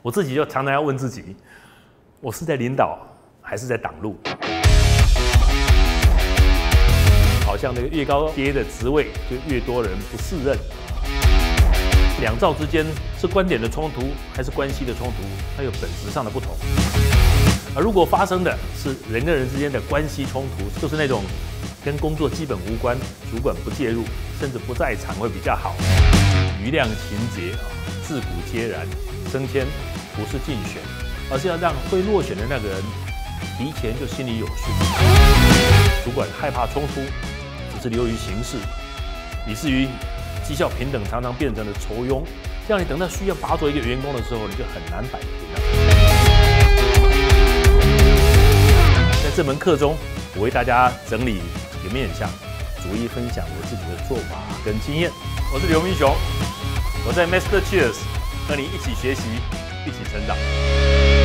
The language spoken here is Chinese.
我自己就常常要问自己，我是在领导还是在挡路？好像那个越高阶的职位，就越多人不胜任。两造之间是观点的冲突，还是关系的冲突？它有本质上的不同。而如果发生的是人跟人之间的关系冲突，就是那种跟工作基本无关，主管不介入，甚至不在场会比较好。余量情节自古皆然，升迁不是竞选，而是要让会落选的那个人提前就心里有数。主管害怕冲突，只是流于形式，以至于绩效平等常常变成了酬庸，这样你等到需要拔擢一个员工的时候，你就很难摆平了。在这门课中，我为大家整理几个面向，逐一分享我自己的做法跟经验。我是刘明雄，我在 Master Cheers 和你一起学习，一起成长。